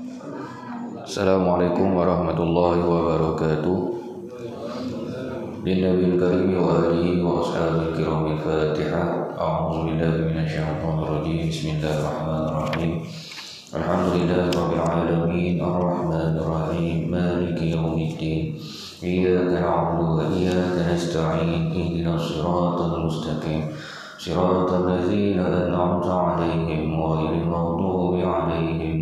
Assalamualaikum warahmatullahi wabarakatuh. Linnabil karim wa alihi wa ashabil kiramil Fatihah. A'udzu billahi minasyaitonir rajim. Bismillahirrahmanirrahim. Alhamdulillahi rabbil alamin arrahmanir rahim maliki yaumiddin. Iyyaka na'budu wa iyyaka nasta'in ihdinas siratal mustaqim. Siratal ladzina an'amta 'alaihim ghairil maghdubi 'alaihim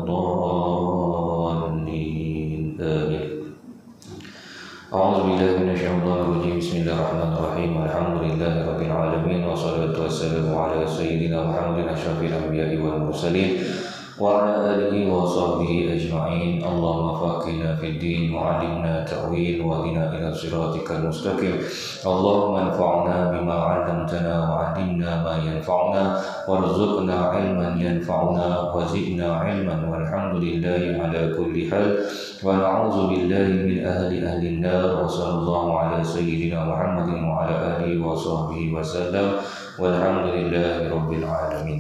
waladdallin. Amin. A'udzu billahi minasyaitonir rajim. Bismillahirrahmanirrahim. Alhamdulillahi rabbil alamin wassalatu wassalamu ala sayyidina Muhammadin asyrafil anbiya'i wal mursalin wa ala alihi wa sahbihi ajma'in. Allahumma faqihna fid din wa 'allimna ta'wil wa hdina ila siratikal mustaqim. Allahumma anfa'na bima 'allamtana wa 'allimna ma yanfa'una warzuqna 'ilman yanfa'una wa zidna 'ilman walhamdulillahi 'ala kulli hal wa na'udzu billahi min ahli an-nar. Wa sallallahu ala sayyidina Muhammadin wa ala alihi wa sahbihi wa sallam walhamdulillahi rabbil alamin.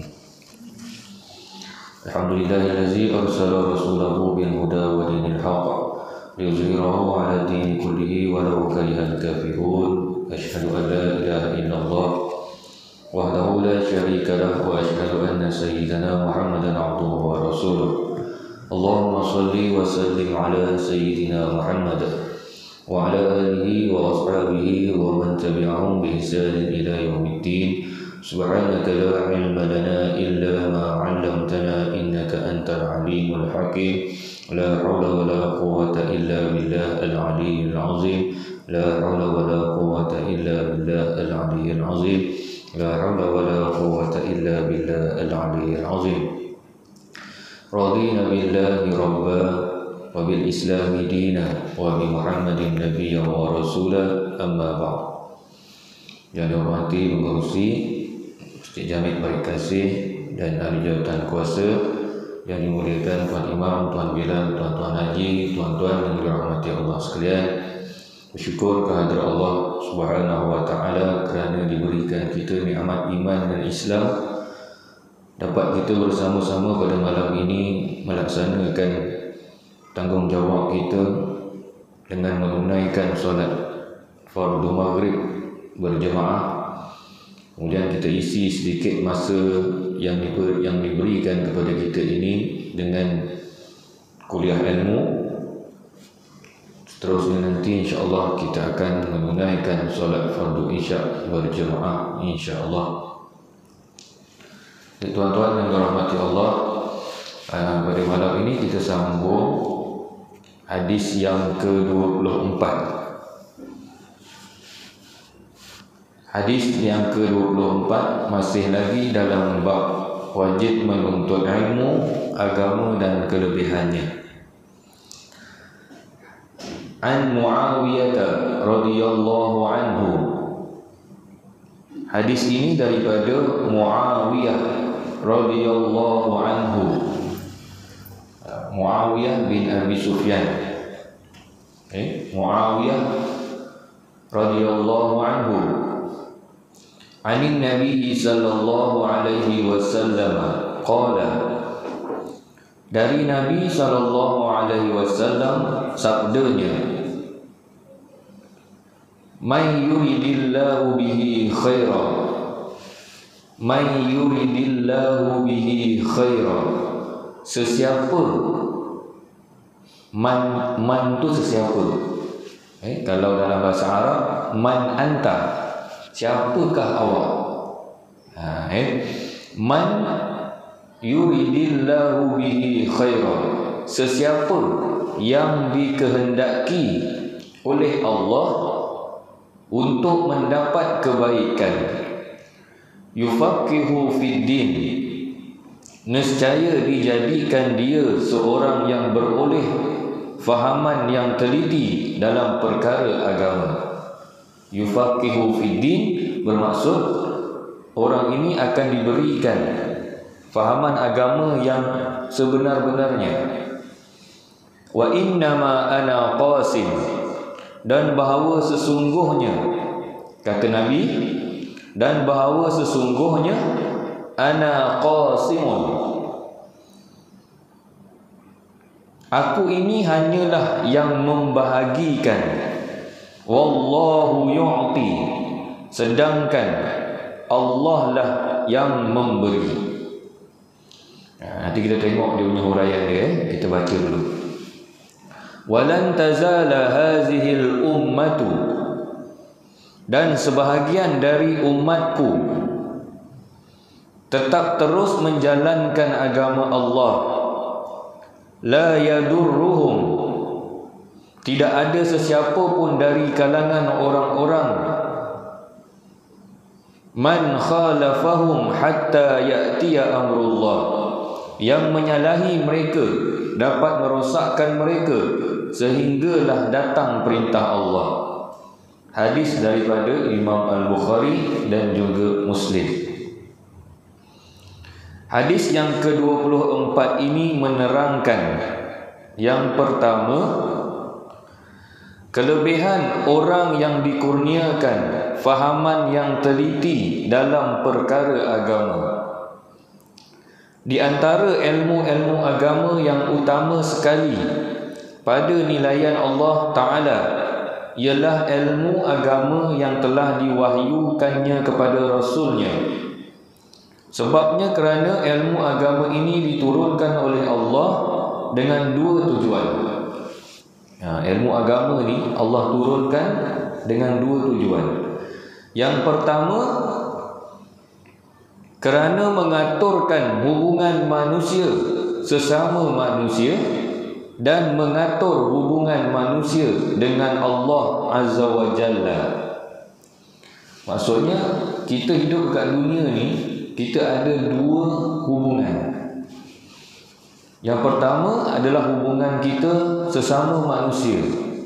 Alhamdulillahillazi arsala rasulahu bil huda wa dinil haqq liyuzhirahu 'ala dini kullihi walau karihal kafirun. Asyhadu an la ilaha illallah wahdahu la syarika lahu wa asyhadu anna sayyidana Muhammadan 'abduhu wa rasuluh. Allahumma shalli wa sallim 'ala sayyidina Muhammad wa 'ala alihi wa ashabihi wa man tabi'ahum bi ihsanin ila yaumiddin. Subhanaka la ilma lana illa ma 'allamtana innaka antal alimul hakim. La haula wa la quwwata illa billahil aliyyil azim. La haula wa la quwwata illa billahil aliyyil azim. La haula wa la quwwata illa billahil aliyyil azim. Radina billahi rabba wa bil islami dina wa bi Muhammadin nabiyyan wa rasula, amma ba'd. Yang dihormati pengerusi Masjid Jami' Barikasih dan ahli jawatan kuasa yang dimuliakan Tuan Imam, Tuan Bilal, Tuan-tuan haji, tuan-tuan yang dirahmati Allah sekalian. Bersyukur kehadrat Allah Subhanahu wa taala kerana diberikan kita nikmat iman dan Islam, dapat kita bersama-sama pada malam ini melaksanakan tanggungjawab kita dengan menunaikan solat fardu maghrib berjemaah. Kemudian kita isi sedikit masa yang diberikan kepada kita ini dengan kuliah ilmu. Seterusnya nanti insya-Allah kita akan menunaikan solat fardu isya berjemaah insya-Allah. Tuan-tuan yang dirahmati Allah, pada malam ini kita sambung hadis yang ke-24. Hadis yang ke-24 masih lagi dalam bab wajib menuntut ilmu agama dan kelebihannya. An Muawiyah radhiyallahu anhu. Hadis ini daripada Muawiyah radhiyallahu anhu. Muawiyah bin Abi Sufyan. Muawiyah radhiyallahu anhu. Anin Nabi sallallahu alaihi wasallam qala. Dari Nabi sallallahu alaihi wasallam sabdanya, "Man yuridillahu bihi khairan." Man yuridillahu bihi khairan. Sesiapa, man tu sesiapa. Kalau dalam bahasa Arab, man anta, siapakah awak? Man yuridillahu bihi khairan. Sesiapa yang dikehendaki oleh Allah untuk mendapat kebaikan, yufaqihu fid din, nescaya dijadikan dia seorang yang beroleh fahaman yang teliti dalam perkara agama. Yufaqihu fid din bermaksud orang ini akan diberikan fahaman agama yang sebenar-benarnya. Wa innama ana qasim, dan bahawa sesungguhnya, kata Nabi, dan bahawa sesungguhnya ana qasimun, Aku ini hanyalah yang membahagikan. Wallahu yu'ti. Sedangkan Allah lah yang memberi. Nanti kita tengok dia punya huraian dia. Kita baca dulu. Walan tazala hazihil ummatu. Dan sebahagian dari umatku tetap terus menjalankan agama Allah. La yadurruhum. Tidak ada sesiapa pun dari kalangan orang-orang man khalafahum hatta ya'tiya amrullah, yang menyalahi mereka, dapat merosakkan mereka sehinggalah datang perintah Allah. Hadis daripada Imam Al-Bukhari dan juga Muslim. Hadis yang ke-24 ini menerangkan, yang pertama, kelebihan orang yang dikurniakan fahaman yang teliti dalam perkara agama. Di antara ilmu-ilmu agama yang utama sekali pada nilaian Allah Ta'ala ialah ilmu agama yang telah diwahyukannya kepada Rasulnya. Sebabnya kerana ilmu agama ini diturunkan oleh Allah dengan dua tujuan. Ilmu agama ni Allah turunkan dengan dua tujuan. Yang pertama, kerana mengaturkan hubungan manusia sesama manusia dan mengatur hubungan manusia dengan Allah Azza wa Jalla. Maksudnya kita hidup kat dunia ni, kita ada dua hubungan. Yang pertama adalah hubungan kita sesama manusia.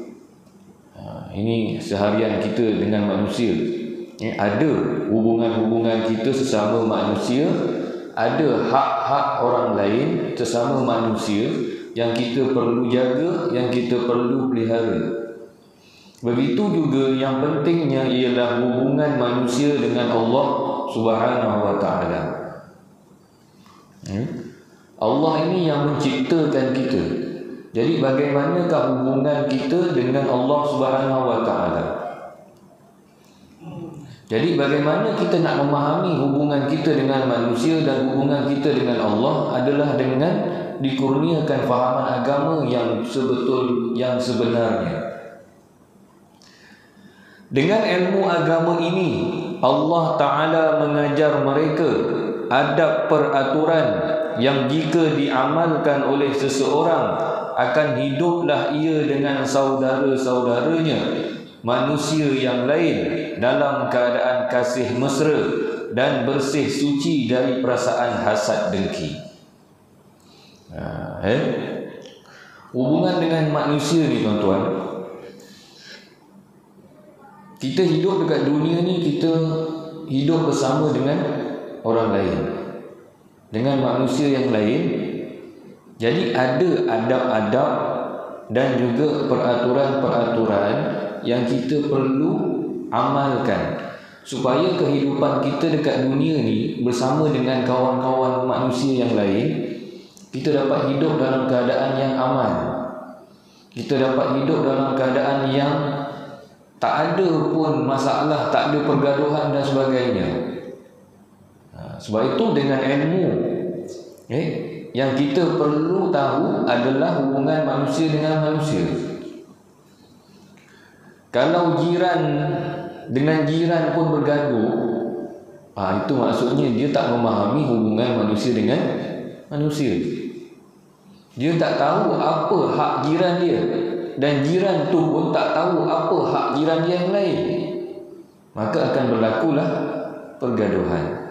Ini seharian kita dengan manusia. Ada hubungan-hubungan kita sesama manusia, ada hak-hak orang lain sesama manusia yang kita perlu jaga, yang kita perlu pelihara. Begitu juga yang pentingnya ialah hubungan manusia dengan Allah Subhanahu wa Ta'ala. Allah ini yang menciptakan kita. Jadi bagaimanakah hubungan kita dengan Allah Subhanahu wa Ta'ala? Jadi bagaimana kita nak memahami hubungan kita dengan manusia dan hubungan kita dengan Allah adalah dengan dikurniakan fahaman agama yang sebenarnya. Dengan ilmu agama ini, Allah Ta'ala mengajar mereka adab peraturan yang jika diamalkan oleh seseorang akan hiduplah ia dengan saudara-saudaranya manusia yang lain dalam keadaan kasih mesra dan bersih suci dari perasaan hasad dengki. Hubungan dengan manusia ni tuan-tuan, kita hidup dekat dunia ni, kita hidup bersama dengan orang lain, dengan manusia yang lain. Jadi ada adab-adab dan juga peraturan-peraturan yang kita perlu amalkan supaya kehidupan kita dekat dunia ni bersama dengan kawan-kawan manusia yang lain, kita dapat hidup dalam keadaan yang aman. Kita dapat hidup dalam keadaan yang tak ada pun masalah, tak ada pergaduhan dan sebagainya. Sebab itu dengan ilmu yang kita perlu tahu adalah hubungan manusia dengan manusia. Kalau jiran dengan jiran pun bergaduh, itu maksudnya dia tak memahami hubungan manusia dengan manusia. Dia tak tahu apa hak jiran dia, dan jiran tu pun tak tahu apa hak jiran dia yang lain. Maka akan berlakulah pergaduhan.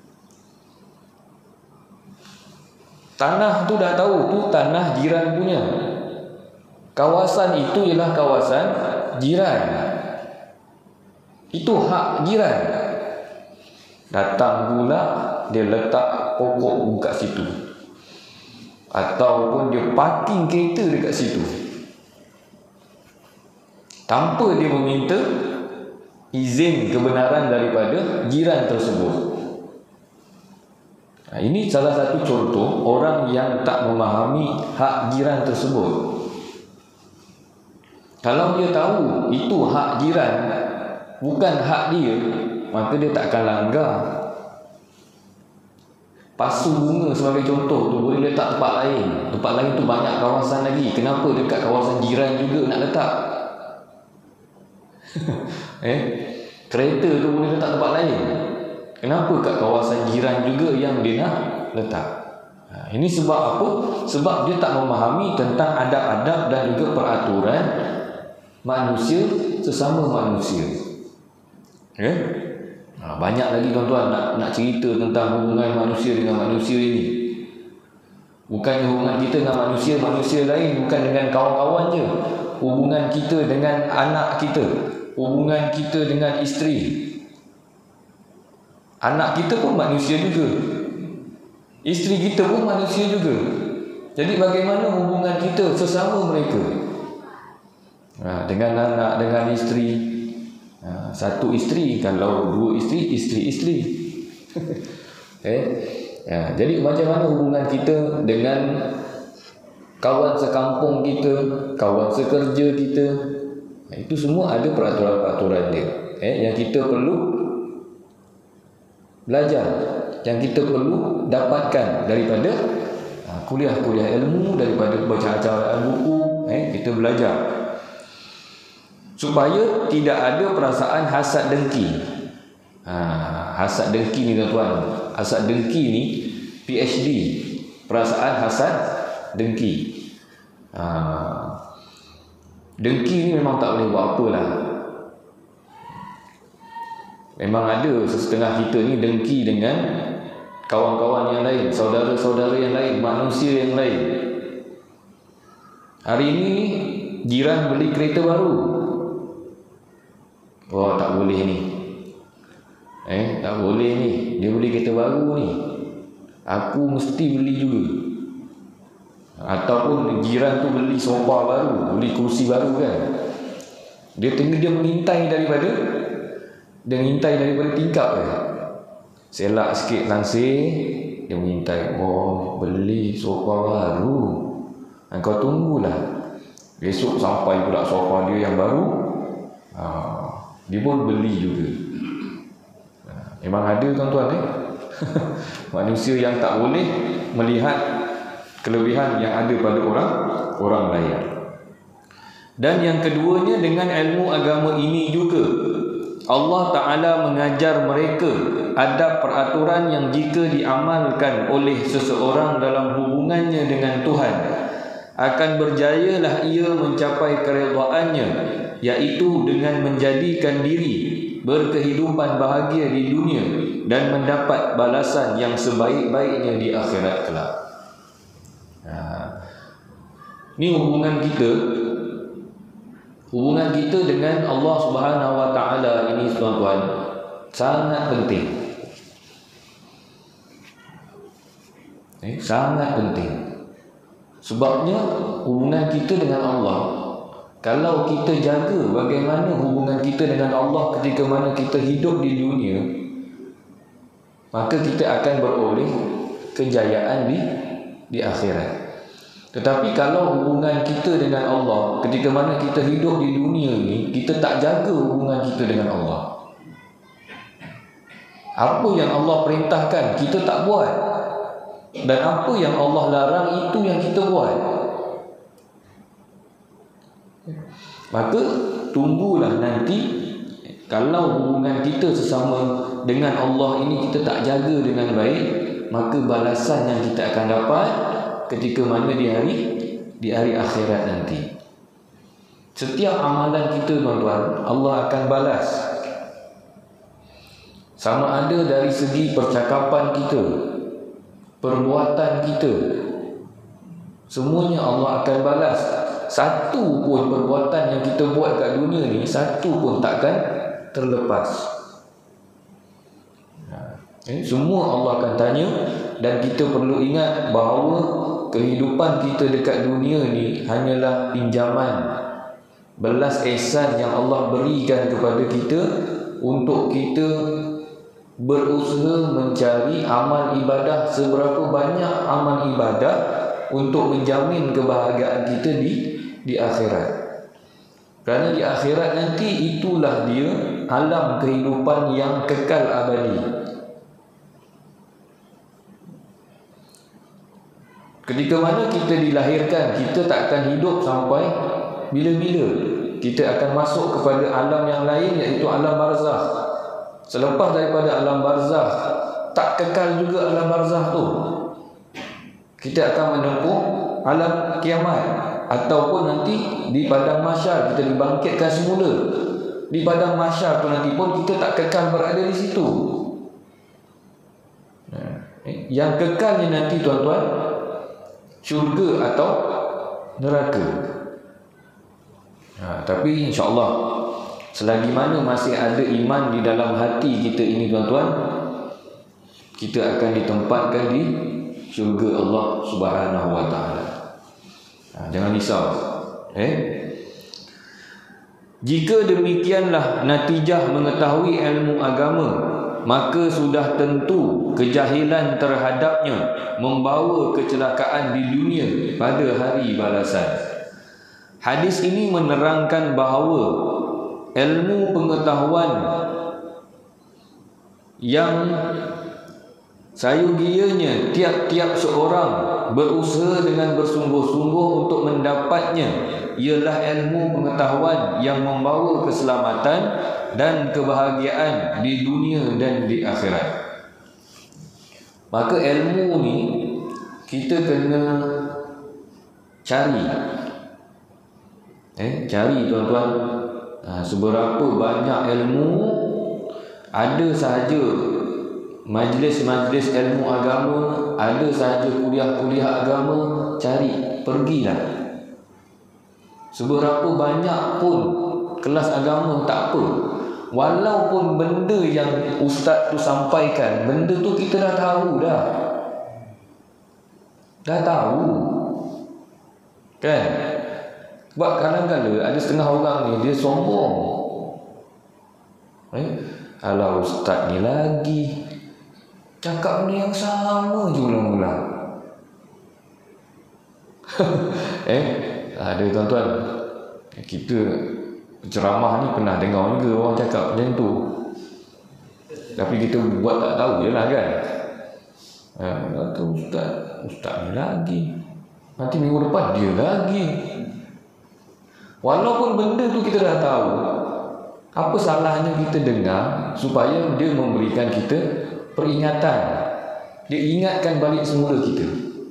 Tanah tu dah tahu tu tanah jiran punya. Kawasan itu ialah kawasan jiran. Itu hak jiran. Datang pula dia letak pokok dekat situ, ataupun dia parking kereta dekat situ tanpa dia meminta izin kebenaran daripada jiran tersebut. Ini salah satu contoh orang yang tak memahami hak jiran tersebut. Kalau dia tahu itu hak jiran, bukan hak dia, maka dia tak akan langgar. Pasu bunga sebagai contoh tu boleh letak tempat lain. Tempat lain tu banyak kawasan lagi. Kenapa dekat kawasan jiran juga nak letak? Kereta tu boleh letak tempat lain. Kenapa kat kawasan jiran juga yang dia nak letak? Ini sebab apa? Sebab dia tak memahami tentang adab-adab dan juga peraturan manusia sesama manusia. Banyak lagi tuan-tuan nak cerita tentang hubungan manusia dengan manusia ini. Bukan hubungan kita dengan manusia lain, bukan dengan kawan-kawan je. Hubungan kita dengan anak kita, hubungan kita dengan isteri. Anak kita pun manusia juga, isteri kita pun manusia juga. Jadi bagaimana hubungan kita sesama mereka? Dengan anak, dengan isteri. Satu isteri, kalau dua isteri, isteri-isteri. Jadi macam mana hubungan kita dengan kawan sekampung kita, kawan sekerja kita? Itu semua ada peraturan-peraturan dia, yang kita perlu belajar, yang kita perlu dapatkan daripada kuliah-kuliah ilmu, daripada baca acara buku. Kita belajar supaya tidak ada perasaan hasad dengki. Hasad dengki ni tuan-tuan, hasad dengki ni PhD, perasaan hasad dengki. Dengki ni memang tak boleh buat apalah. Memang ada setengah kita ni dengki dengan kawan-kawan yang lain, saudara-saudara yang lain, manusia yang lain. Hari ini jiran beli kereta baru. Oh, tak boleh ni. Tak boleh ni. Dia beli kereta baru ni, aku mesti beli juga. Ataupun jiran tu beli sofa baru, beli kursi baru kan. Dia mengintai daripada tingkap dia. Selak sikit langsir, dia mengintai. Oh, beli sofa baru, kau tunggulah. Besok sampai pula sofa dia yang baru. Dia pun beli juga. Memang ada tuan-tuan manusia yang tak boleh melihat kelebihan yang ada pada orang lain. Dan yang keduanya, dengan ilmu agama ini juga Allah Ta'ala mengajar mereka adab peraturan yang jika diamalkan oleh seseorang dalam hubungannya dengan Tuhan, akan berjayalah ia mencapai keredaannya, iaitu dengan menjadikan diri berkehidupan bahagia di dunia dan mendapat balasan yang sebaik-baiknya di akhirat kelak. Ini hubungan kita dengan Allah Subhanahu Wa Taala ini tuan-tuan sangat penting. Sangat penting. Sebabnya hubungan kita dengan Allah, kalau kita jaga bagaimana hubungan kita dengan Allah ketika mana kita hidup di dunia, maka kita akan beroleh kejayaan di akhirat. Tetapi kalau hubungan kita dengan Allah ketika mana kita hidup di dunia ni, kita tak jaga hubungan kita dengan Allah, apa yang Allah perintahkan kita tak buat, dan apa yang Allah larang itu yang kita buat, maka tunggulah nanti kalau hubungan kita sesama dengan Allah ini kita tak jaga dengan baik, maka balasan yang kita akan dapat ketika mana di hari akhirat nanti. Setiap amalan kita tuan-tuan, Allah akan balas. Sama ada dari segi percakapan kita, perbuatan kita, semuanya Allah akan balas. Satu pun perbuatan yang kita buat kat dunia ni, satu pun takkan terlepas. Semua Allah akan tanya. Dan kita perlu ingat bahawa kehidupan kita dekat dunia ni hanyalah pinjaman, belas ihsan yang Allah berikan kepada kita untuk kita berusaha mencari amal ibadah, seberapa banyak amal ibadah untuk menjamin kebahagiaan kita di akhirat. Kerana di akhirat nanti itulah dia alam kehidupan yang kekal abadi. Ketika mana kita dilahirkan, kita tak akan hidup sampai bila-bila. Kita akan masuk kepada alam yang lain, iaitu alam barzakh. Selepas daripada alam barzakh, tak kekal juga alam barzakh tu. Kita akan menempuh alam kiamat, ataupun nanti di padang mahsyar kita dibangkitkan semula. Di padang mahsyar tu nanti pun kita tak kekal berada di situ. Yang kekalnya nanti tuan-tuan, syurga atau neraka. Tapi insya-Allah selagi mana masih ada iman di dalam hati kita ini tuan-tuan, kita akan ditempatkan di syurga Allah Subhanahu wa taala. Jangan risau. Jika demikianlah natijah mengetahui ilmu agama, maka sudah tentu kejahilan terhadapnya membawa kecelakaan di dunia pada hari balasan. Hadis ini menerangkan bahawa ilmu pengetahuan yang sayugianya tiap-tiap seorang berusaha dengan bersungguh-sungguh untuk mendapatnya ialah ilmu pengetahuan yang membawa keselamatan dan kebahagiaan di dunia dan di akhirat. Maka ilmu ni kita kena cari. Cari tuan-tuan. Seberapa banyak ilmu ada sahaja majlis-majlis ilmu agama, ada sahaja kuliah-kuliah agama, cari, pergilah. Seberapa banyak pun kelas agama tak apa. Walaupun benda yang ustaz tu sampaikan, benda tu kita dah tahu dah. Dah tahu. Kan? Sebab kadang-kadang ada setengah orang ni dia sombong. Alah ustaz ni lagi cakap benda yang sama je ulang-ulang. Ada tuan-tuan, kita ceramah ni pernah dengar juga orang cakap macam tu, tapi kita buat tak tahu je lah kan. Kata ustaz ni lagi, nanti minggu depan dia lagi. Walaupun benda tu kita dah tahu, apa salahnya kita dengar supaya dia memberikan kita peringatan. Dia ingatkan balik semula kita.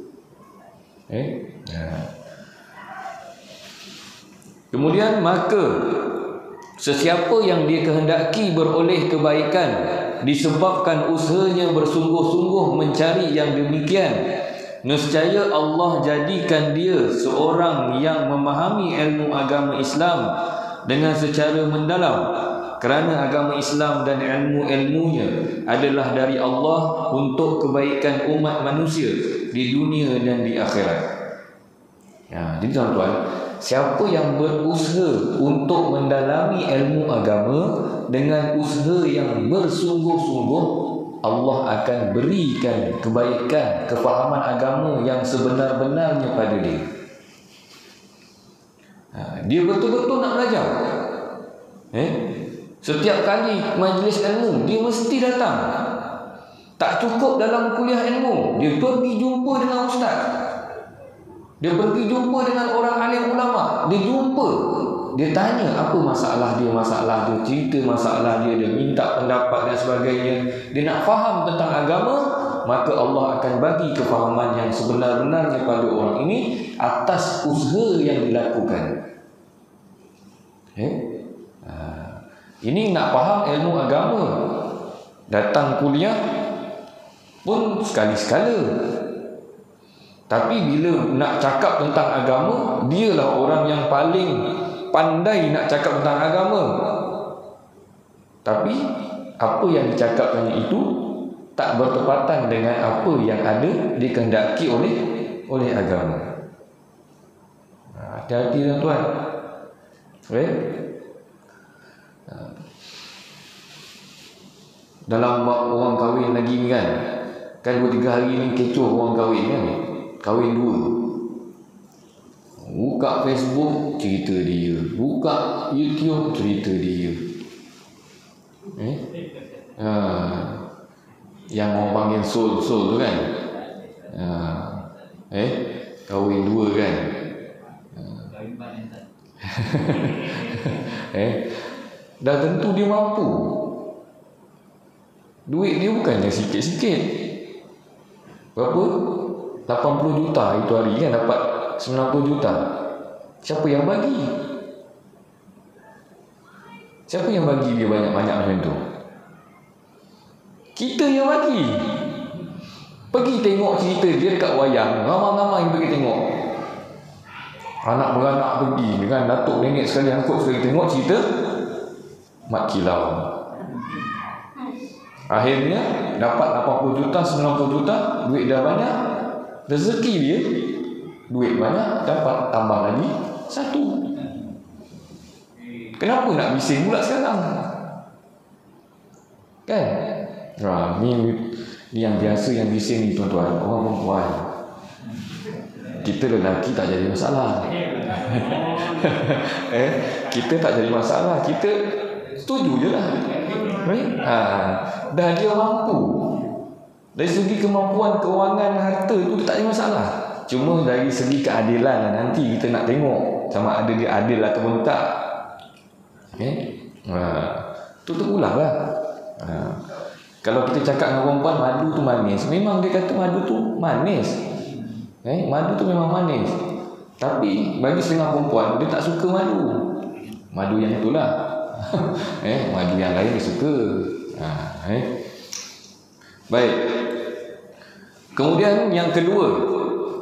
Kemudian maka sesiapa yang dia kehendaki beroleh kebaikan disebabkan usahanya bersungguh-sungguh mencari yang demikian, nescaya Allah jadikan dia seorang yang memahami ilmu agama Islam dengan secara mendalam, kerana agama Islam dan ilmu-ilmunya adalah dari Allah untuk kebaikan umat manusia di dunia dan di akhirat. Jadi tuan-tuan, siapa yang berusaha untuk mendalami ilmu agama dengan usaha yang bersungguh-sungguh, Allah akan berikan kebaikan, kefahaman agama yang sebenar-benarnya pada dia. Dia betul-betul nak belajar. Setiap kali majlis ilmu, dia mesti datang. Tak cukup dalam kuliah ilmu, dia pergi jumpa dengan ustaz. Dia pergi jumpa dengan orang alim ulama. Dia jumpa, dia tanya apa masalah dia, cerita masalah dia, dia minta pendapat dan sebagainya. Dia nak faham tentang agama, maka Allah akan bagi kefahaman yang sebenar-benarnya pada orang ini atas usaha yang dilakukan. Ini nak faham ilmu agama, datang kuliah pun sekali-sekala. Tapi bila nak cakap tentang agama, dialah orang yang paling pandai nak cakap tentang agama. Tapi apa yang dicakapkannya itu tak bertepatan dengan apa yang ada dikehendaki oleh agama. Hati-hati tuan-tuan. dalam bab orang kahwin lagi ni kan. Kan 2-3 hari ni kecoh orang kahwin kan. Kahwin dua. Buka Facebook, cerita dia. Buka YouTube, cerita dia. Yang orang panggil soul tu kan. Kahwin dua kan. Dah tentu dia mampu. Duit dia bukannya sikit-sikit. Berapa? 80 juta itu hari kan, dapat 90 juta. Siapa yang bagi? Siapa yang bagi dia banyak-banyak macam tu? Kita yang bagi. Pergi tengok cerita dia dekat wayang. Ramai-ramai yang pergi tengok. Anak beranak pergi dengan Datuk Nenek sekali angkut sekali tengok cerita Mat Kilau. Akhirnya dapat 80 juta, 90 juta, duit dah banyak. Rezeki dia, duit banyak, dapat tambah lagi satu. Kenapa nak bising pula sekarang? Kan? Ni yang biasa yang bising ni tuan-tuan, orang perempuan. Kita lelaki tak jadi masalah. Kita tak jadi masalah. Kita setuju je lah. Dah dia mampu. Dari segi kemampuan kewangan harta tu dia tak ada masalah. Cuma dari segi keadilan lah, nanti kita nak tengok sama ada dia adil atau tak. Tu terpulang lah. Kalau kita cakap dengan perempuan madu tu manis, memang dia kata madu tu manis. Madu tu memang manis. Tapi bagi setengah perempuan dia tak suka madu. Madu yang itulah. Madu yang lain dia suka. Baik. Kemudian yang kedua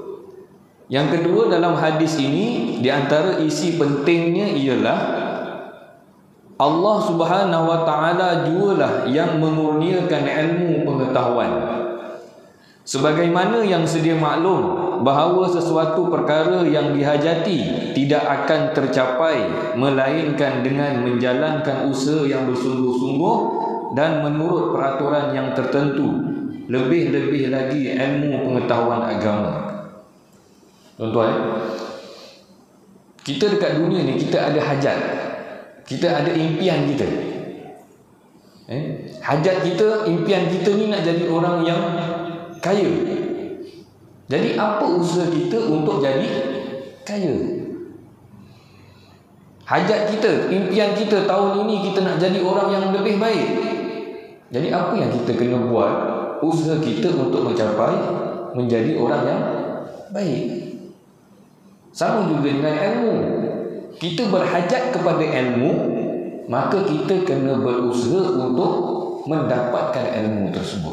dalam hadis ini, di antara isi pentingnya ialah Allah Subhanahu wa taala jugalah yang memurniakan ilmu pengetahuan. Sebagaimana yang sedia maklum bahawa sesuatu perkara yang dihajati tidak akan tercapai melainkan dengan menjalankan usaha yang bersungguh-sungguh dan menurut peraturan yang tertentu, lebih-lebih lagi ilmu pengetahuan agama. Tuan-tuan, kita dekat dunia ni kita ada hajat, kita ada impian kita. Hajat kita, impian kita ni nak jadi orang yang kaya. Jadi apa usaha kita untuk jadi kaya? Hajat kita, impian kita tahun ini kita nak jadi orang yang lebih baik. Jadi apa yang kita kena buat? Usaha kita untuk mencapai menjadi orang yang baik. Sama juga dengan ilmu. Kita berhajat kepada ilmu, maka kita kena berusaha untuk mendapatkan ilmu tersebut.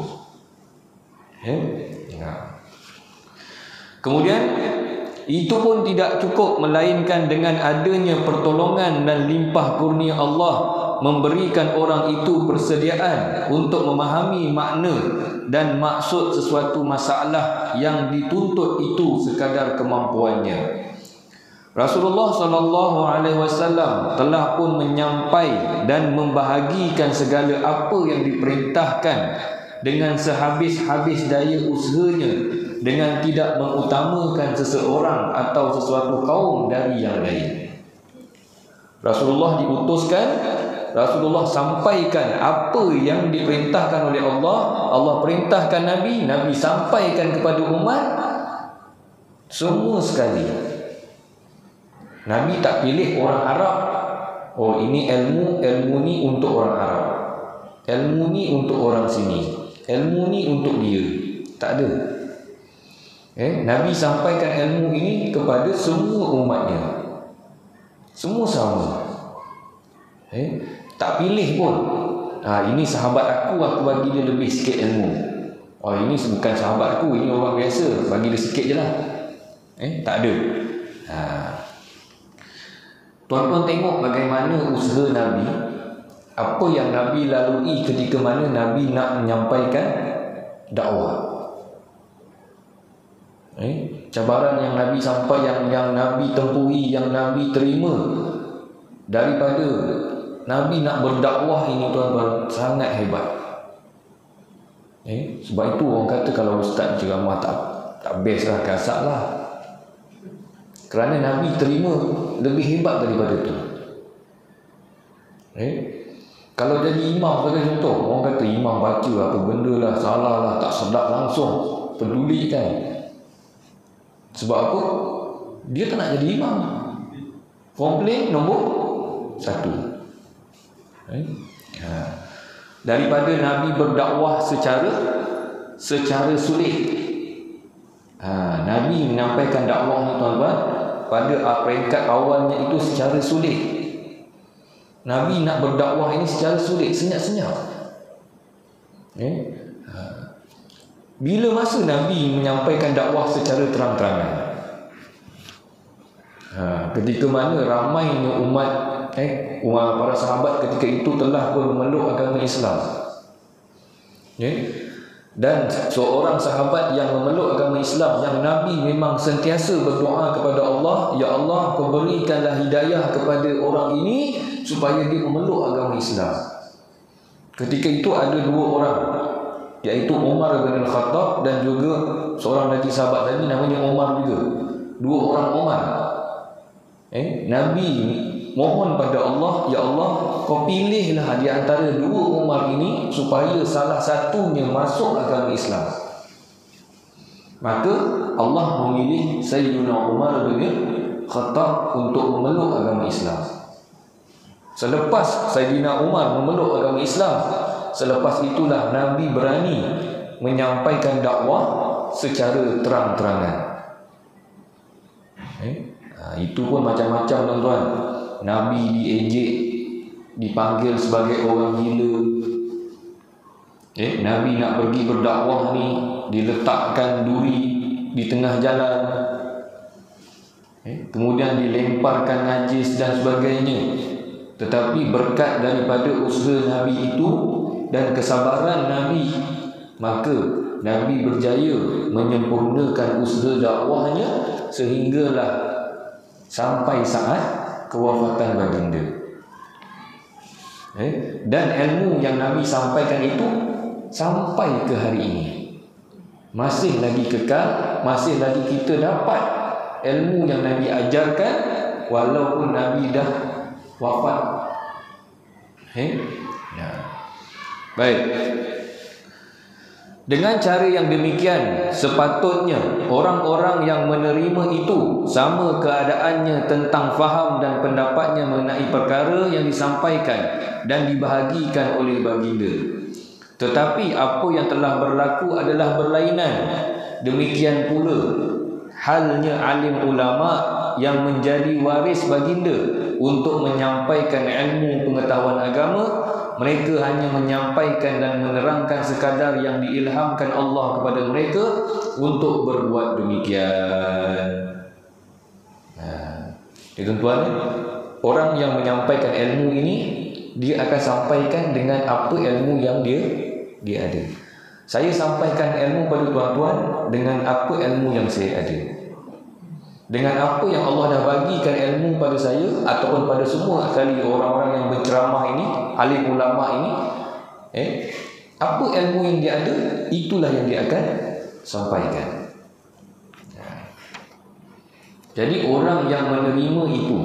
Kemudian itu pun tidak cukup, melainkan dengan adanya pertolongan dan limpah kurnia Allah memberikan orang itu persediaan untuk memahami makna dan maksud sesuatu masalah yang dituntut itu sekadar kemampuannya. Rasulullah SAW telah pun menyampai dan membahagikan segala apa yang diperintahkan dengan sehabis-habis daya usahanya, dengan tidak mengutamakan seseorang atau sesuatu kaum dari yang lain. Rasulullah diutuskan, Rasulullah sampaikan apa yang diperintahkan oleh Allah. Allah perintahkan Nabi, Nabi sampaikan kepada umat. Semua sekali. Nabi tak pilih orang Arab. Oh, ini ilmu ni untuk orang Arab, ilmu ni untuk orang sini, ilmu ni untuk dia. Tak ada. Nabi sampaikan ilmu ini kepada semua umatnya. Semua sama. Tak pilih pun. Ini sahabat aku bagi dia lebih sikit ilmu. Oh, ini bukan sahabat aku, ini orang biasa, bagi dia sikit je lah. Tak ada. Tuan-tuan tengok bagaimana usaha Nabi, apa yang Nabi lalui ketika mana Nabi nak menyampaikan dakwah. Cabaran yang Nabi sampai, yang Nabi tempuhi, yang Nabi terima daripada Nabi nak berdakwah ini, tuan-tuan, sangat hebat. Sebab itu orang kata kalau ustaz ceramah tak best lah, kasar lah. Kerana Nabi terima lebih hebat daripada itu. Kalau jadi imam sebagai contoh, orang kata imam baca apa benda lah, salah lah, tak sedap langsung, peduli kan. Sebab apa? Dia tak nak jadi imam. Komplain nombor 1. Daripada Nabi berdakwah secara sulit. Nabi menyampaikan dakwah ni tuan-tuan pada peringkat awalnya itu secara sulit. Nabi nak berdakwah ini secara sulit, senyap-senyap. Bila masa Nabi menyampaikan dakwah secara terang-terangan? Ketika mana ramainya umat para sahabat ketika itu telah memeluk agama Islam. Dan seorang sahabat yang memeluk agama Islam, yang Nabi memang sentiasa berdoa kepada Allah, ya Allah, kau berikanlah hidayah kepada orang ini supaya dia memeluk agama Islam. Ketika itu ada 2 orang, iaitu Umar bin Al-Khattab dan juga seorang lagi sahabat lagi namanya Umar juga. 2 orang Umar. Nabi mohon pada Allah, ya Allah, kau pilihlah di antara 2 Umar ini supaya salah satunya masuk agama Islam. Maka Allah memilih Sayyidina Umar bin Khattab untuk memeluk agama Islam. Selepas Sayyidina Umar memeluk agama Islam, selepas itulah Nabi berani menyampaikan dakwah secara terang-terangan. Itu pun macam-macam tuan-tuan. Nabi diejek, dipanggil sebagai orang gila. Nabi nak pergi berdakwah ni, diletakkan duri di tengah jalan, kemudian dilemparkan najis dan sebagainya. Tetapi berkat daripada usaha Nabi itu dan kesabaran Nabi, maka Nabi berjaya menyempurnakan usaha dakwahnya sehinggalah sampai saat kewafatan baginda. Dan ilmu yang Nabi sampaikan itu sampai ke hari ini masih lagi kekal, masih lagi kita dapat ilmu yang Nabi ajarkan walaupun Nabi dah wafat. Baik. Dengan cara yang demikian, sepatutnya orang-orang yang menerima itu sama keadaannya tentang faham dan pendapatnya mengenai perkara yang disampaikan dan dibahagikan oleh baginda. Tetapi apa yang telah berlaku adalah berlainan. Demikian pula halnya alim ulama yang menjadi waris baginda untuk menyampaikan ilmu pengetahuan agama. Mereka hanya menyampaikan dan menerangkan sekadar yang diilhamkan Allah kepada mereka untuk berbuat demikian. Tuan-tuan, orang yang menyampaikan ilmu ini, dia akan sampaikan dengan apa ilmu yang dia ada. Saya sampaikan ilmu pada tuan-tuan dengan apa ilmu yang saya ada. Dengan apa yang Allah dah bagikan ilmu pada saya ataupun pada semua sekali orang-orang yang berceramah ini, alim ulama ini, apa ilmu yang dia ada, itulah yang dia akan sampaikan. Jadi orang yang menerima itu,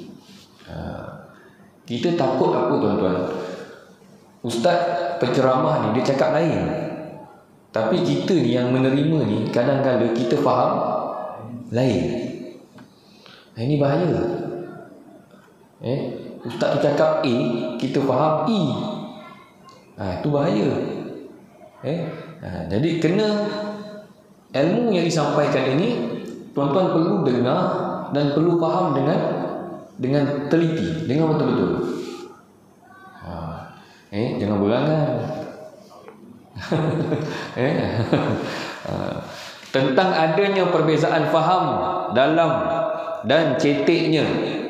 kita takut apa tuan-tuan? Ustaz penceramah ni dia cakap lain, tapi kita ni yang menerima ni kadang-kadang kita faham lain. Ini bahaya. Ustaz tu cakap A, kita faham E. Itu bahaya. Jadi kena ilmu yang disampaikan ini tuan-tuan perlu dengar dan perlu faham dengan teliti, dengan betul-betul. Jangan berangan. Tentang adanya perbezaan faham dalam dan ceteknya,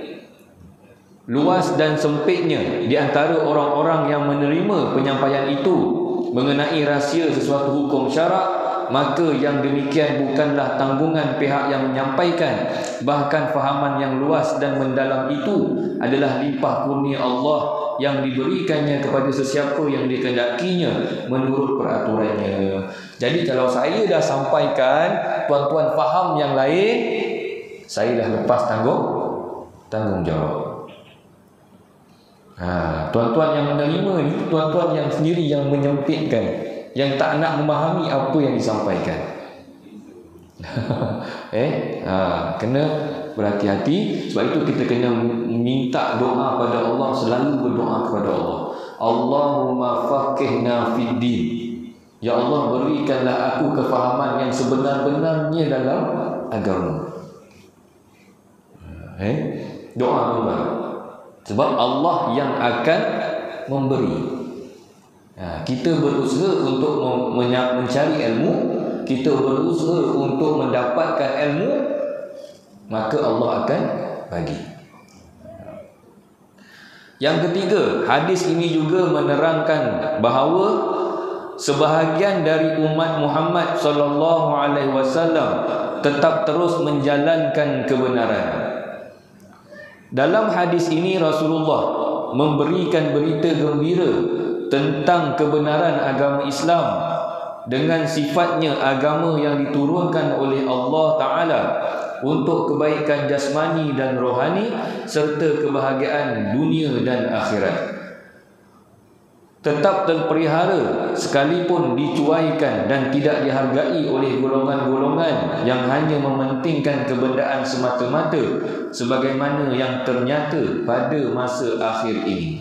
luas dan sempitnya di antara orang-orang yang menerima penyampaian itu mengenai rahsia sesuatu hukum syarak, maka yang demikian bukanlah tanggungan pihak yang menyampaikan. Bahkan fahaman yang luas dan mendalam itu adalah limpah kurnia Allah yang diberikannya kepada sesiapa yang dikehendakinya menurut peraturannya. Jadi kalau saya dah sampaikan, tuan-tuan faham yang lain, saya dah lepas tanggungjawab. Tuan-tuan yang menerima ni, tuan-tuan yang sendiri yang menyempitkan, yang tak nak memahami apa yang disampaikan. Kena berhati-hati. Sebab itu kita kena minta doa pada Allah, selalu berdoa kepada Allah. Allahumma faqihna fid din. Ya Allah, berikanlah aku kefahaman yang sebenar-benarnya dalam agama. Doa tuan. Sebab Allah yang akan memberi. Kita berusaha untuk mencari ilmu, kita berusaha untuk mendapatkan ilmu, maka Allah akan bagi. Yang ketiga, hadis ini juga menerangkan bahawa sebahagian dari umat Muhammad sallallahu alaihi wasallam tetap terus menjalankan kebenaran. Dalam hadis ini Rasulullah memberikan berita gembira tentang kebenaran agama Islam dengan sifatnya agama yang diturunkan oleh Allah Ta'ala untuk kebaikan jasmani dan rohani serta kebahagiaan dunia dan akhirat. Tetap terpelihara sekalipun dicuaikan dan tidak dihargai oleh golongan-golongan yang hanya mementingkan kebendaan semata-mata sebagaimana yang ternyata pada masa akhir ini.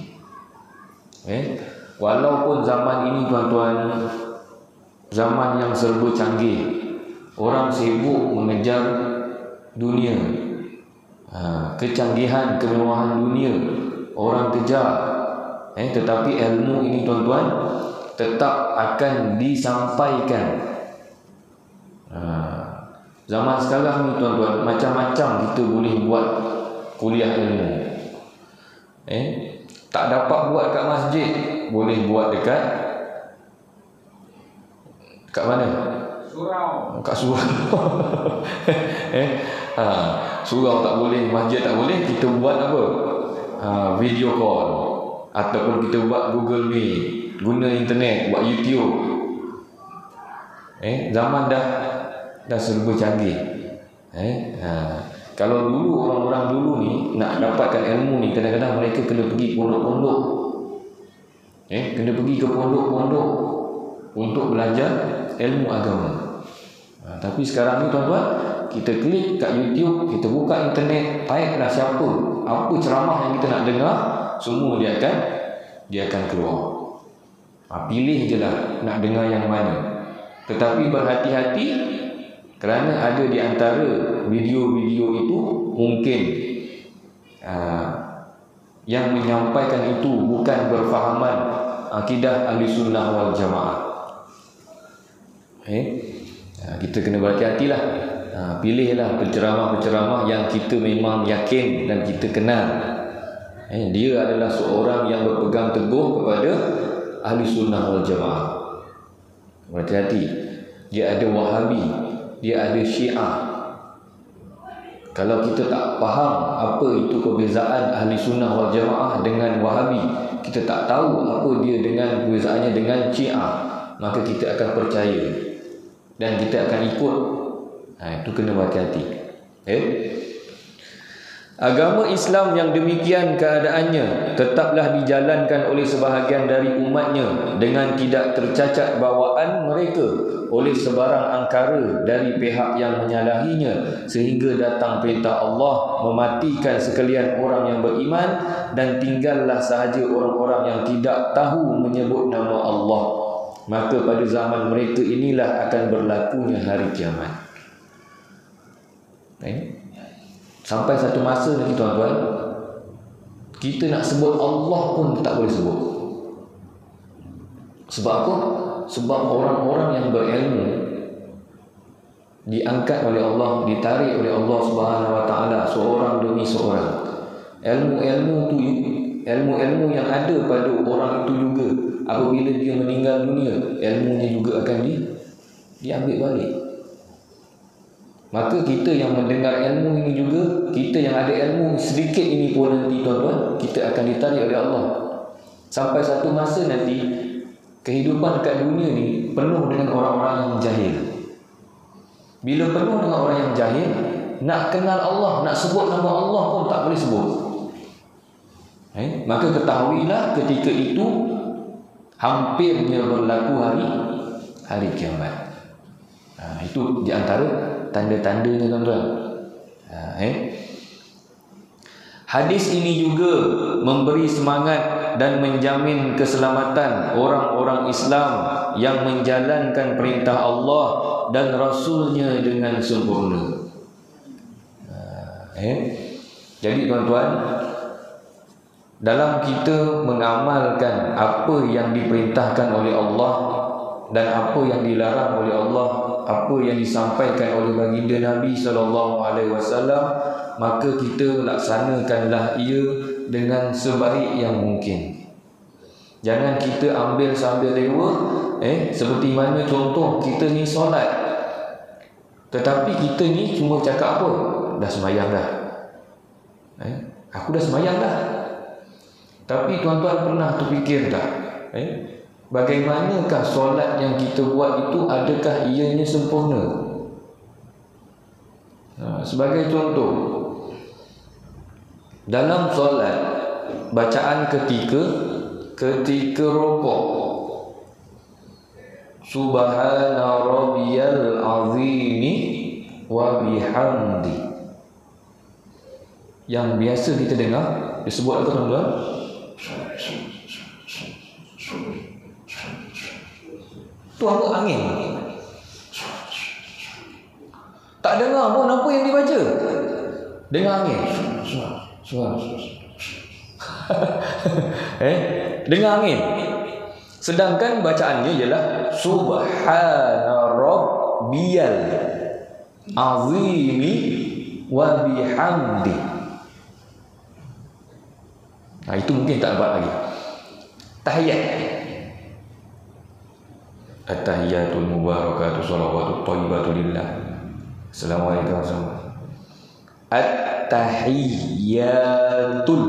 Walaupun zaman ini tuan-tuan, zaman yang serba canggih, orang sibuk mengejar dunia, kecanggihan, kemewahan dunia orang kejar. Tetapi ilmu ini tuan-tuan tetap akan disampaikan. Zaman sekarang ni tuan-tuan, macam-macam kita boleh buat kuliah ilmu. Tak dapat buat kat masjid, boleh buat dekat mana? Surau. Kat surau. Surau tak boleh, masjid tak boleh, kita buat apa? Video call. Ataupun kita buat Google Meet, guna internet, buat YouTube. Zaman dah serba canggih. Kalau dulu orang-orang dulu ni nak dapatkan ilmu ni, kadang-kadang mereka kena pergi pondok-pondok. Kena pergi ke pondok-pondok untuk belajar ilmu agama. Tapi sekarang ni tuan-tuan, kita klik kat YouTube, kita buka internet, typelah siapa, apa ceramah yang kita nak dengar, semua dia akan keluar. Pilih je lah nak dengar yang mana. Tetapi berhati-hati, kerana ada di antara video-video itu mungkin yang menyampaikan itu bukan berfahaman akidah ahli sunnah wal jamaah. Kita kena berhati-hatilah. Pilihlah penceramah-penceramah yang kita memang yakin dan kita kenal. Dia adalah seorang yang berpegang teguh kepada ahli sunnah wal jamaah. Berhati-hati. Dia ada Wahabi, dia ada Syiah. Kalau kita tak faham apa itu perbezaan ahli sunnah wal jamaah dengan Wahabi, kita tak tahu apa dia dengan perbezaannya dengan Syiah, maka kita akan percaya dan kita akan ikut. Itu kena berhati-hati. Agama Islam yang demikian keadaannya tetaplah dijalankan oleh sebahagian dari umatnya dengan tidak tercacat bawaan mereka oleh sebarang angkara dari pihak yang menyalahinya, sehingga datang perintah Allah mematikan sekalian orang yang beriman dan tinggallah sahaja orang-orang yang tidak tahu menyebut nama Allah. Maka pada zaman mereka inilah akan berlakunya hari kiamat. Sampai satu masa nanti tuan-tuan, kita nak sebut Allah pun tak boleh sebut. Sebab apa? Sebab orang-orang yang berilmu diangkat oleh Allah, ditarik oleh Allah Subhanahu Wa Taala seorang demi seorang. Ilmu yang ada pada orang itu juga apabila dia meninggal dunia, ilmunya juga akan diambil balik. Maka kita yang mendengar ilmu ini juga, kita yang ada ilmu sedikit ini pun nanti tuan-tuan, kita akan ditarik oleh Allah. Sampai satu masa nanti kehidupan dekat dunia ni penuh dengan orang-orang yang jahil. Bila penuh dengan orang yang jahil, nak kenal Allah, nak sebut nama Allah pun tak boleh sebut. Maka ketahuilah ketika itu hampirnya berlaku hari kiamat. Itu di antara tanda-tandanya tuan-tuan. Hadis ini juga memberi semangat dan menjamin keselamatan orang-orang Islam yang menjalankan perintah Allah dan Rasulnya dengan sempurna. Jadi tuan-tuan, dalam kita mengamalkan apa yang diperintahkan oleh Allah dan apa yang dilarang oleh Allah, apa yang disampaikan oleh baginda Nabi SAW, maka kita laksanakanlah ia dengan sebaik yang mungkin. Jangan kita ambil sambil lewa. Seperti mana contoh kita ni solat, tetapi kita ni cuma cakap apa? Dah sembahyang dah. Aku dah sembahyang dah. Tapi tuan-tuan pernah terfikir tak? Bagaimanakah solat yang kita buat itu, adakah ianya sempurna? Sebagai contoh, dalam solat, bacaan ketika rukuk, Subhana rabbiyal azimi wa bihamdi, yang biasa kita dengar disebut apa tuan-tuan? Tu apa? Angin. Tak dengar pun apa yang dibaca. Dengar angin. Dengar angin. Sedangkan bacaannya ialah Subhana rabbiyal azimi wa bihamdi. Itu mungkin tak dapat lagi. Tahiyat. At-tahiyatul mubarakatuh shalawatut thayyibatu lillah. Assalamualaikum warahmatullahi wabarakatuh. At-tahiyatul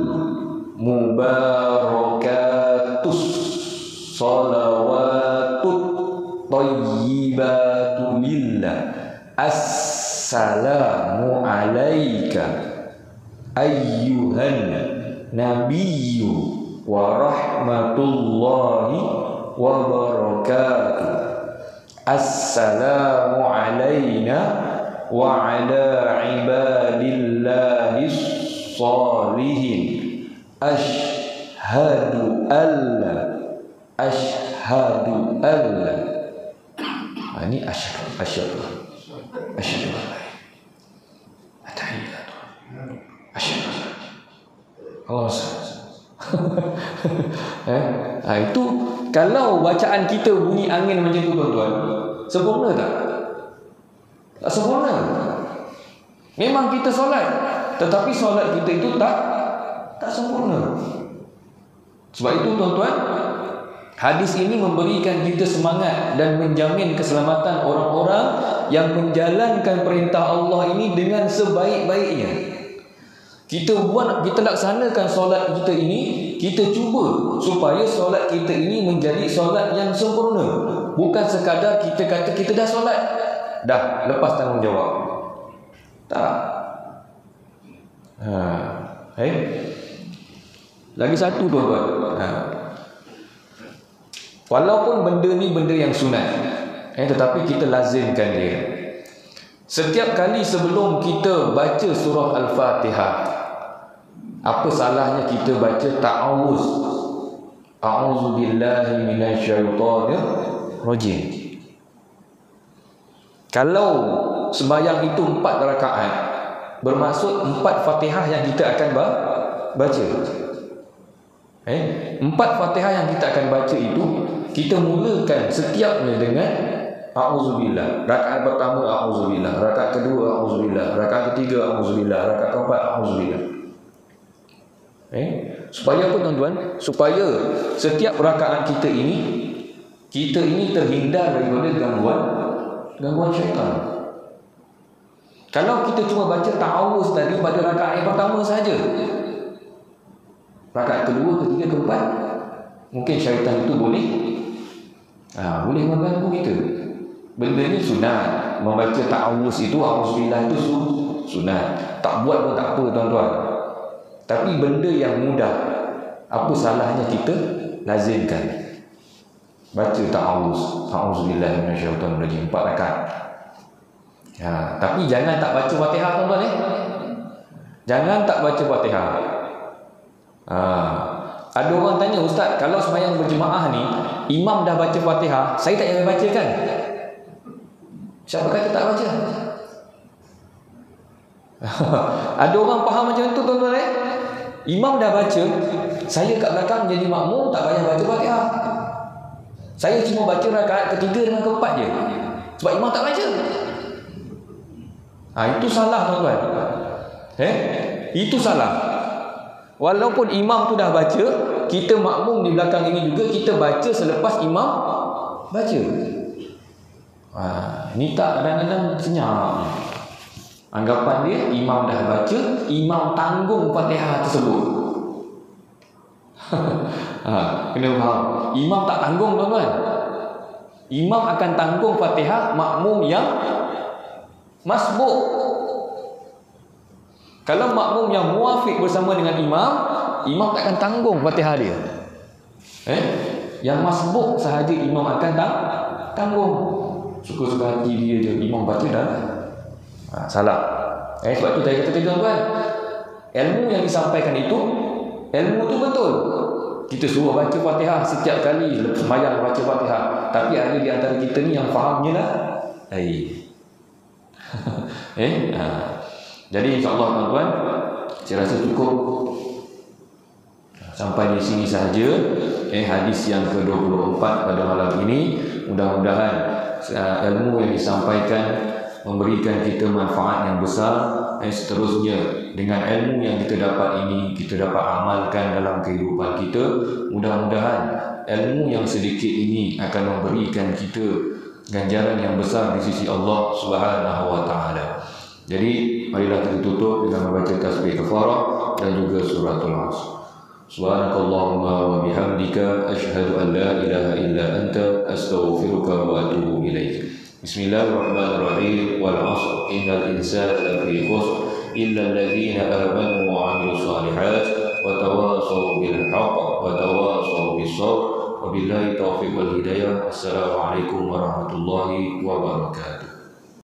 mubarakatus shalawatut thayyibatu lillah. Assalamu alayka ayyuhan nabiyyu wa rahmatullahi wa barakatuh. Assalamu alayna wa ala ibadillahi shalihin. Ashhadu alla ini asyhadu at-tahiyyatu asyhadu Allah. Itu kalau bacaan kita bunyi angin macam tu tuan-tuan, sempurna tak? Tak sempurna. Memang kita solat, tetapi solat kita itu tak sempurna. Sebab itu tuan-tuan, hadis ini memberikan kita semangat dan menjamin keselamatan orang-orang yang menjalankan perintah Allah ini dengan sebaik-baiknya. Kita laksanakan solat kita ini, kita cuba supaya solat kita ini menjadi solat yang sempurna. Bukan sekadar kita kata kita dah solat, dah lepas tanggungjawab. Tak. Lagi satu tuan-tuan. Walaupun benda ni benda yang sunat, tetapi kita lazimkan dia. Setiap kali sebelum kita baca surah Al-Fatihah, apa salahnya kita baca ta'awuz? A'udzubillahi minasyaitonir rajim. Kalau sembahyang itu 4 rakaat, bermaksud 4 Fatihah yang kita akan baca. 4 Fatihah yang kita akan baca itu, kita mulakan setiapnya dengan A'udzubillah. Rakaat pertama A'udzubillah, rakaat kedua A'udzubillah, rakaat ketiga A'udzubillah, rakaat keempat A'udzubillah. Supaya apa tuan-tuan? Supaya setiap rakaat kita ini terhindar daripada Gangguan syaitan. Kalau kita cuma baca ta'awuz tadi pada rakaat yang pertama saja, rakaat kedua, ketiga, keempat, mungkin syaitan itu boleh mengganggu kita. Benda ni sunat. Membaca ta'awuz itu, auzubillah itu sunat. Tak buat pun tak apa tuan-tuan. Tapi benda yang mudah, apa salahnya kita lazimkan? Baca ta'awuz, auzubillah minasyaitonirrajim 4 rakaat. Tapi jangan tak baca Fatihah tuan-tuan Jangan tak baca Fatihah. Ada orang tanya, ustaz, kalau sembahyang berjemaah ni, imam dah baca Fatihah, saya tak payah baca kan? Siapa kata tak baca? Ada orang faham macam tu tuan-tuan Imam dah baca, saya kat belakang jadi makmum, tak payah baca Fatihah. Saya cuma baca rakaat ketiga dengan keempat je, sebab imam tak baca. Itu salah tuan-tuan. Itu salah. Walaupun imam tu dah baca, kita makmum di belakang ini juga kita baca selepas imam baca. Ni tak kadang-kadang senyap. Anggapan dia imam dah baca, imam tanggung Fatihah tersebut. Kena faham. Imam tak tanggung tuan-tuan. Imam akan tanggung Fatihah, makmum yang masbuk. Kalau makmum yang muafiq bersama dengan imam, imam tak akan tanggung Fatihah dia. Yang masbuk sahaja imam akan tanggung. Suka-suka hati dia je, imam baca dah. Salah. Sebab tu saya kata tuan-tuan, ilmu yang disampaikan itu, ilmu tu betul. Kita suruh baca Fatihah setiap kali sembahyang baca Fatihah. Tapi ada di antara kita ni yang fahamnya lah Jadi insya-Allah tuan-tuan, saya rasa cukup sampai di sini sahaja hadis yang ke-24 pada malam ini. Mudah-mudahan ilmu yang disampaikan memberikan kita manfaat yang besar. Seterusnya, dengan ilmu yang kita dapat ini, kita dapat amalkan dalam kehidupan kita. Mudah-mudahan ilmu yang sedikit ini akan memberikan kita ganjaran yang besar di sisi Allah Subhanahu wa taala. Jadi marilah kita tutup dengan membaca tasbih kafarah dan juga suratul Asr. Subhanakallahumma wa bihamdika asyhadu an la ilaha illa anta astaghfiruka wa atubu ilaik. Bismillahirrahmanirrahim. Wal 'asr innal insana lafi khusr illa alladhina amanu wa 'amilus shalihat wa tawassaw bil haqq wa tawassaw bis sabr. Wabillahi taufiq wal hidayah. Assalamualaikum warahmatullahi wabarakatuh.